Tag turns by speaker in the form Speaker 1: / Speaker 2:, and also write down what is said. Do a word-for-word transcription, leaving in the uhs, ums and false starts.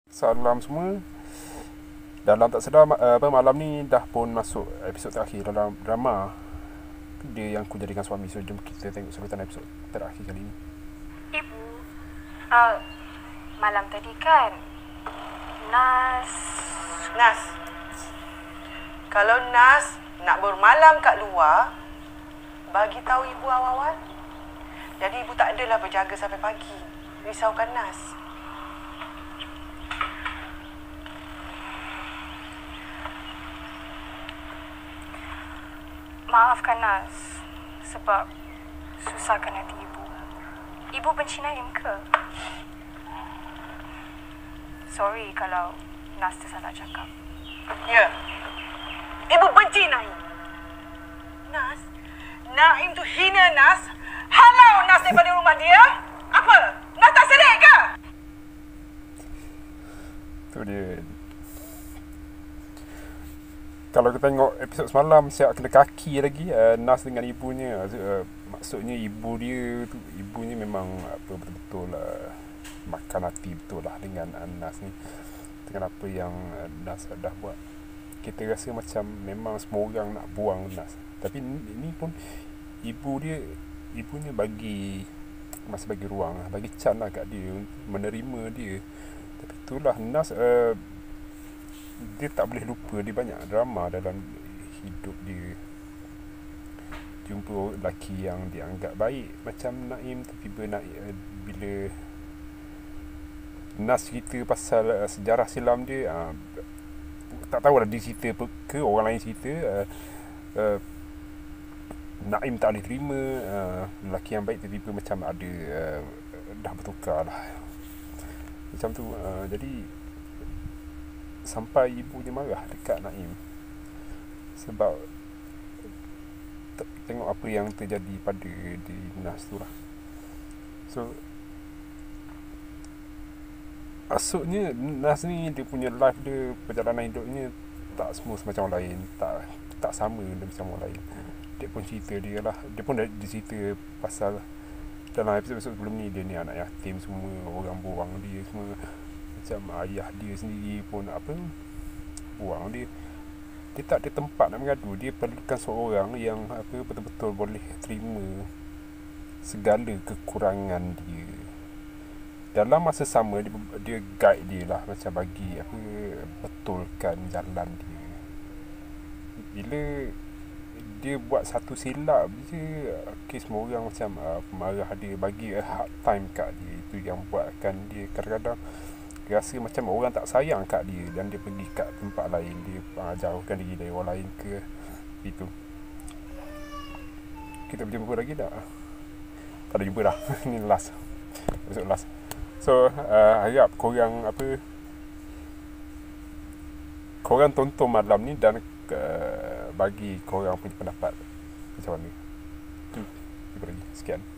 Speaker 1: Salam semua. Dalam tak sedar apa malam ni dah pun masuk episod terakhir dalam drama Dia Yang Ku Jadikan Suami. So jom kita tengok sebutan episod terakhir kali ni.
Speaker 2: Ibu, uh, malam tadi kan Nas
Speaker 3: Nas, kalau Nas nak bermalam kat luar, bagi tahu ibu awal-awal. Jadi ibu tak adalah berjaga sampai pagi. Risaukan Nas.
Speaker 2: Maafkan Nas sebab susahkan hati ibu. Ibu benci Naim ke? Sorry kalau Nas tersalah cakap.
Speaker 3: Ya, ibu benci Naim. Nas, Naim tu hina Nas. Halau Nas daripada rumah dia. Apa? Nas tak sedih ke?
Speaker 1: Tu dia. Kalau kita tengok episod semalam, siap kena kaki lagi uh, Nas dengan ibunya. Uh, maksudnya ibu dia tu, ibunya memang apa betul-betul uh, makan hati betul lah dengan uh, Nas ni, dengan apa yang uh, Nas dah buat. Kita rasa macam memang semua orang nak buang Nas, tapi ini pun ibu dia, ibunya bagi, masih bagi ruang, bagi chance lah kat dia menerima dia. Tapi itulah Nas, uh, dia tak boleh lupa, dia banyak drama dalam hidup dia. Jumpa lelaki yang dianggap baik macam Naim, tapi bila, bila Nas cerita pasal uh, sejarah silam dia, uh, tak tahulah dia cerita ke orang lain cerita, uh, uh, Naim tak boleh terima uh, lelaki yang baik, tiba-tiba macam ada uh, dah bertukar lah macam tu. Uh, jadi sampai ibunya marah dekat Naim sebab t- tengok apa yang terjadi pada di Nas tu lah. So maksudnya Nas ni dia punya life dia, perjalanan hidupnya tak smooth macam orang lain, tak tak sama macam orang lain. Dia pun cerita dia lah, dia pun dah cerita pasal dalam episod-episod sebelum ni, dia ni anak yatim semua, orang buang dia semua. Macam ayah dia sendiri pun apa, buang dia. Dia tak ada tempat nak mengadu. Dia perlukan seorang yang apa betul-betul boleh terima segala kekurangan dia. Dalam masa sama dia, dia guide dia lah, macam bagi apa, betulkan jalan dia. Bila dia buat satu silap je, okay, semua orang macam uh, marah dia, bagi a hard time kat dia. Itu yang buatkan dia kadang-kadang rasa macam orang tak sayang kat dia, dan dia pergi kat tempat lain, dia uh, jauhkan diri dari orang lain ke itu. Kita berjumpa lagi tak? Tak ada jumpa dah. Ni last, episode last. So uh, harap korang apa, korang tonton malam ni dan uh, bagi korang punya pendapat macam mana. Tu jumpa lagi. Sekian.